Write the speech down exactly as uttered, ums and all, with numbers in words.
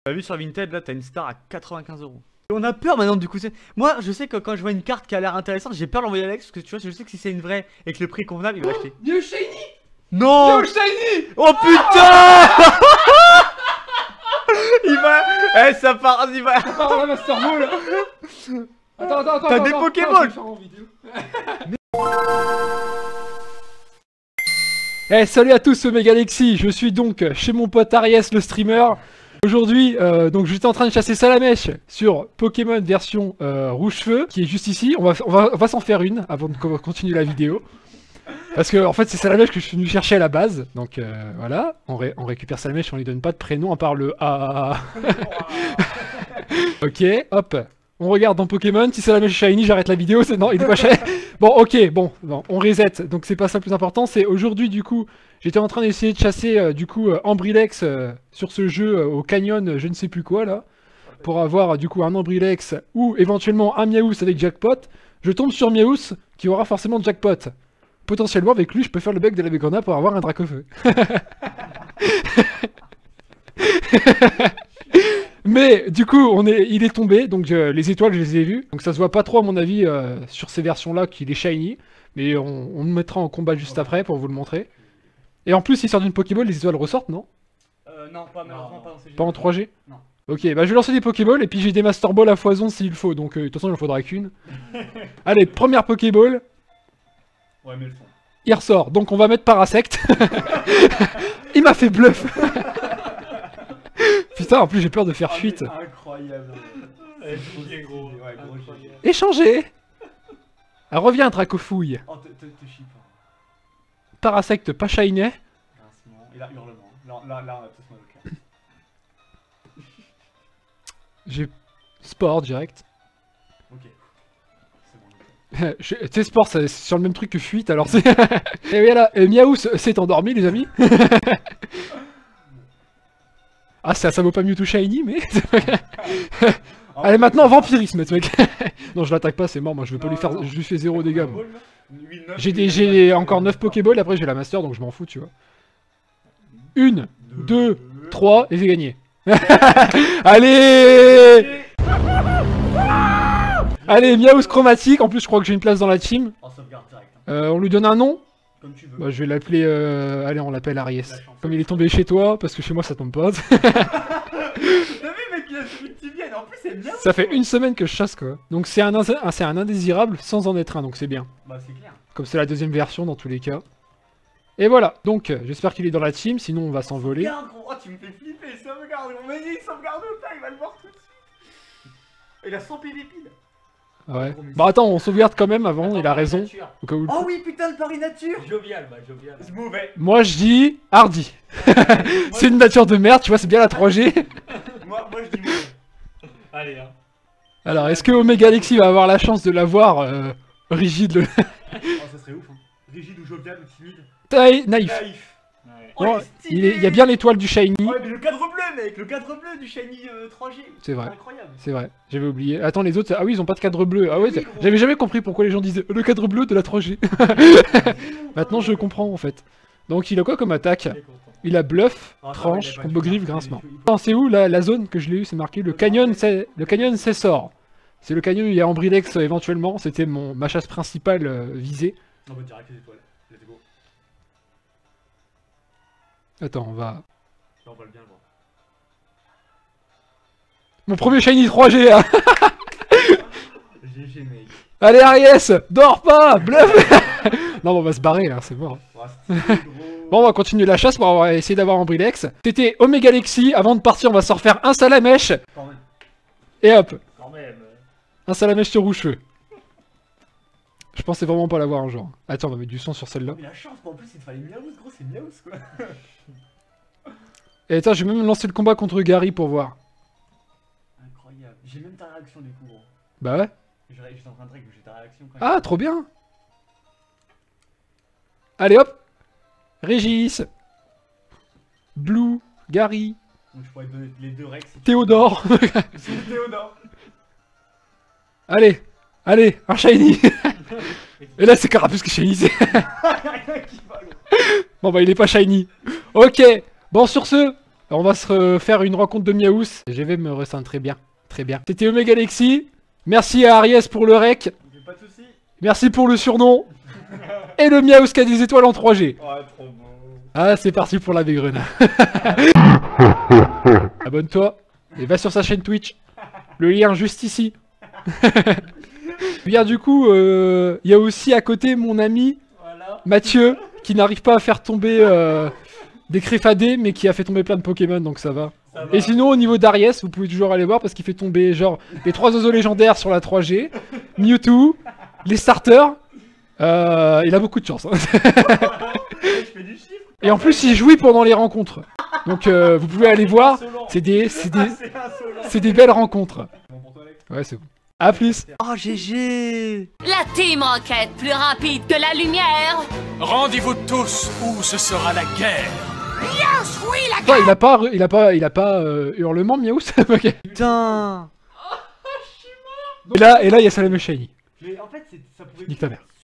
T'as vu sur Vinted, là, t'as une star à quatre-vingt-quinze euros. On a peur maintenant du coup. Moi, je sais que quand je vois une carte qui a l'air intéressante, j'ai peur de l'envoyer à Alex parce que tu vois, je sais que si c'est une vraie et que le prix est convenable, il va acheter. New Shiny. Non. New Shiny. Oh putain. Il va. Eh, ça part, il va. Ça part la Master Ball. Attends, attends, attends. T'as des Pokéballs. Eh, salut à tous, c'est Megalexy. Je suis donc chez mon pote Aries, le streamer. Aujourd'hui, euh, donc j'étais en train de chasser Salamèche sur Pokémon version euh, rouge-feu, qui est juste ici. On va, on va, on va s'en faire une avant de continuer la vidéo. Parce que en fait, c'est Salamèche que je suis venu chercher à la base. Donc euh, voilà, on, ré on récupère Salamèche, on lui donne pas de prénom à part le A. Ok, hop. On regarde dans Pokémon, si Salamèche shiny, j'arrête la vidéo, non, il est pas shiny. Bon, ok, bon, bon, on reset, donc c'est pas ça le plus important, c'est aujourd'hui, du coup, j'étais en train d'essayer de chasser, euh, du coup, euh, Ambrilex euh, sur ce jeu, euh, au canyon, euh, je ne sais plus quoi, là, pour avoir, euh, du coup, un Ambrilex, ou éventuellement un Miaous avec Jackpot. Je tombe sur Miaous, qui aura forcément Jackpot. Potentiellement, avec lui, je peux faire le bug de la Bégona pour avoir un Dracofeu. Mais du coup, on est, il est tombé, donc euh, les étoiles, je les ai vues. Donc ça se voit pas trop à mon avis euh, sur ces versions-là qu'il est shiny. Mais on, on le mettra en combat juste après pour vous le montrer. Et en plus, il sort d'une Pokéball, les étoiles ressortent, non? Euh, non, pas malheureusement, pas dans C G. Pas en trois G? Non. Ok, bah je vais lancer des Pokéballs et puis j'ai des Master Ball à foison s'il faut. Donc euh, de toute façon, il en faudra qu'une. Allez, première Pokéball. Ouais, mais le fond. Il ressort, donc on va mettre Parasect. Il m'a fait bluff. Putain, en plus j'ai peur de faire fuite. Ah, incroyable. Gros. Ouais, gros Échanger. Ah, reviens, Dracofouille. Oh, te chie pas. Parasect, pas shiny. Grincement. Et là, hurlement. Là, là, là on a tous mal au cœur. J'ai sport direct. Ok. C'est bon. Tu sais, sport, c'est sur le même truc que fuite, alors c'est... Et voilà, et Miaous s'est endormi, les amis. Ah, ça, ça vaut pas mieux tout shiny, mais... Allez, maintenant, vampirisme, ce mec. Non, je l'attaque pas, c'est mort, moi, je veux pas lui faire... Je lui fais zéro dégâts, moi. J'ai encore neuf Pokéballs, après j'ai la Master, donc je m'en fous, tu vois. Une, deux, trois, et j'ai gagné. Allez. Allez, Miaous chromatique, en plus je crois que j'ai une place dans la team. Euh, on lui donne un nom. Comme tu veux. Bah, je vais l'appeler... Euh... Allez, on l'appelle Aries. Comme il est tombé chez toi, parce que chez moi ça tombe pas. T'as vu, mec, il a celui que tu viennes, en plus c'est bien. Ça fait une semaine que je chasse, quoi. Donc c'est un, c'est un indésirable sans en être un, donc c'est bien. Bah c'est clair. Comme c'est la deuxième version dans tous les cas. Et voilà, donc j'espère qu'il est dans la team, sinon on va s'envoler. Regarde, gros, oh, tu me fais flipper, sauvegarde, on m'a dit sauvegarde au tas, il va le voir tout de suite. Il a cent P V pile. Ouais. Bah attends, on sauvegarde quand même avant, attends, il a raison. Au cas où... Oh oui, putain, le pari nature. Jovial, bah jovial. C'est mauvais. Moi je dis hardy. C'est une nature de merde, tu vois, c'est bien la trois G. moi, moi je dis mauvais. Allez, hein. Alors, est-ce que Omegalexy va avoir la chance de l'avoir euh, rigide le... Oh, ça serait ouf, hein. Rigide ou jovial ou timide. Taille, naïf. Naïf. Ouais. Oh, il, est, il y a bien l'étoile du shiny. Ouais, mais le cadre bleu, mec, le cadre bleu du shiny euh, trois G. C'est vrai. Incroyable. C'est vrai, j'avais oublié. Attends, les autres, ah oui, ils ont pas de cadre bleu. Ah ouais, oui, j'avais jamais compris pourquoi les gens disaient le cadre bleu de la trois G. Maintenant, je comprends en fait. Donc, il a quoi comme attaque? Il a bluff, oh, tranche, combo griffe, grincement. C'est où la, la zone que je l'ai eu? C'est marqué le canyon, c'est le canyon Cessor. C'est le canyon où il y a Ambrilex euh, éventuellement. C'était mon ma chasse principale euh, visée. On va direct les étoiles. Let's go. Attends, on va... Là, on va le bien le voir. Mon premier shiny trois G hein. G G mec. Allez Aries, dors pas, bluff. Non, on va se barrer là, c'est mort. Bon, on va continuer la chasse, on va essayer d'avoir Ambrilex. C'était Omegalexy, avant de partir on va se refaire un Salamèche. Et hop. Quand même. Un Salamèche sur rouge-feu. Je pensais vraiment pas l'avoir un jour. Attends, on va mettre du son sur celle-là. Mais la chance, en plus il te fallait Miaous, gros, c'est Miaous quoi. Et attends, je vais même lancer le combat contre Gary pour voir. Incroyable. J'ai même ta réaction du coup, gros. Bah ouais. J'étais en train de dire que j'ai ta réaction quand même. Ah, trop bien. Allez hop. Régis. Blue. Gary. Donc je pourrais te donner les deux Rex. Si Théodore. C'est Théodore. Allez. Allez, un shiny. Et là c'est Carapuce qui est shiny. Bon bah il est pas shiny. Ok. Bon sur ce, on va se faire une rencontre de Miaous. Je vais me ressentir très bien. Très bien. C'était Omega Lexi. Merci à Aries pour le rec. Pas de soucis. Merci pour le surnom. Et le Miaous qui a des étoiles en trois G. Oh, trop beau. Ah, c'est parti pour la Végrena. Abonne-toi et va sur sa chaîne Twitch. Le lien juste ici. Bien, du coup, il euh, y a aussi à côté mon ami Voilà. Mathieu qui n'arrive pas à faire tomber euh, des créfadés, mais qui a fait tomber plein de Pokémon, donc ça va. Ça va. Et sinon, au niveau d'Aries, vous pouvez toujours aller voir parce qu'il fait tomber genre les trois oiseaux légendaires sur la trois G, Mewtwo, les starters. Euh, il a beaucoup de chance. Hein. Je fais du chiffre. Et en plus, il jouit pendant les rencontres. Donc, euh, vous pouvez aller voir. C'est des, c'est des, Ah, c'est insolent. c'est des belles rencontres. Ouais, c'est bon. A plus. Oh, G G. La Team Rocket, plus rapide que la lumière. Rendez-vous tous ou ce sera la guerre. Attends, il a pas, il a pas, il a pas euh, hurlement, Miaous. Ok. Putain. Et là, et là, il y a Salam Shiny. Mais en fait, c'est- ça pouvait Nique ta mère.